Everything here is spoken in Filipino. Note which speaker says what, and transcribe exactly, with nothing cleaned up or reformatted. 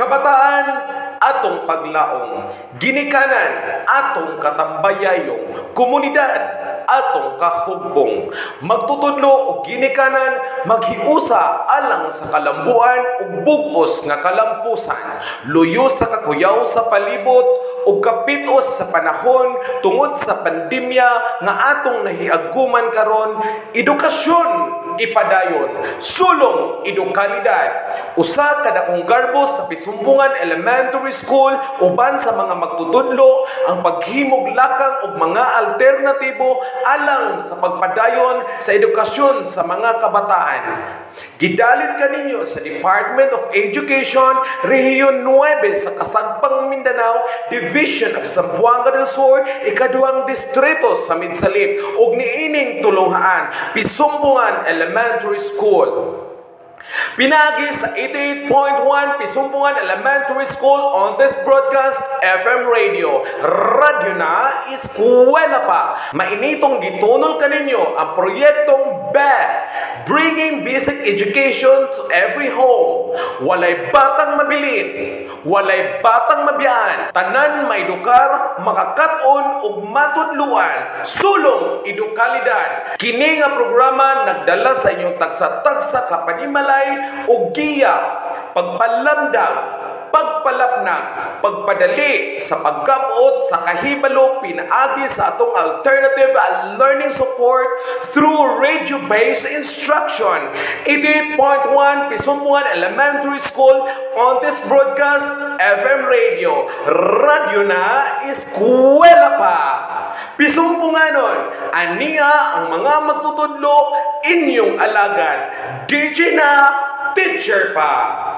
Speaker 1: Kabataan atong paglaong, ginikanan atong katambayayong, komunidad atong kahugbong, magtutudlo og ginikanan, maghiusa alang sa kalambuan ug bug-os nga kalampusan, luyo sa kakuyaw sa palibot ug kapitos sa panahon tungod sa pandemya nga atong nahiaguman karon, edukasyon ipadayon, sulong edukalidad, usa ka dakong garbo sa Pisumbungan Elementary School uban sa mga magtutudlo ang paghimog lakang og mga alternatibo alang sa pagpadayon sa edukasyon sa mga kabataan. Gidalit kaninyo sa Department of Education, Rehiyon nuwebe sa Kasagpang Mindanao, Division of Zamboanga del Sur, ikaduhang distrito sa Midsalip ug niining tulunghaan, Pisumbungan Elementary School. Pinagi sa eighty-eight point one Pisumbungan Elementary School on this broadcast F M Radio. Radyo na, eskwela pa. Mainitong gitunol kaninyo ang proyektong B E, Bringing Basic Education to Every Home. Walay batang mabilin, walay batang mabiyaan, tanan maedukar, makakaton ug matudluan, sulong edukalidad. Kini nga programa nagdala sa inyong tagsa-tagsa kapanimalay o giya, pagpalamdag, pagpalapnag, pagpadali sa pagkabot sa kahibalo pinaagi sa atong alternative learning support through radio-based instruction. eighty-eight point one Pisumbungan Elementary School on this broadcast F M Radio. Radyo na, eskwela pa. Pisumbunganon, aniya ang mga magtutudlo, inyong alagad. D J na, teacher pa.